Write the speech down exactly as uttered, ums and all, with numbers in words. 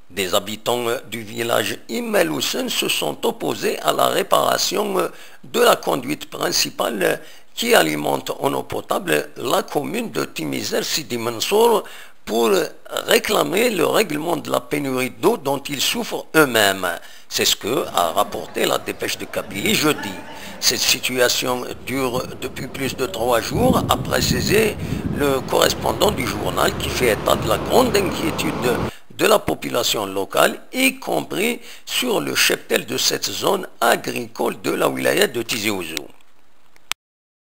Des habitants du village Imeloussen se sont opposés à la réparation de la conduite principale qui alimente en eau potable la commune de Timizel Sidi Mansour pour réclamer le règlement de la pénurie d'eau dont ils souffrent eux-mêmes. C'est ce que a rapporté la dépêche de Kabylie jeudi. Cette situation dure depuis plus de trois jours, a précisé le correspondant du journal qui fait état de la grande inquiétude de la population locale, y compris sur le cheptel de cette zone agricole de la wilaya de Tizi Ouzou.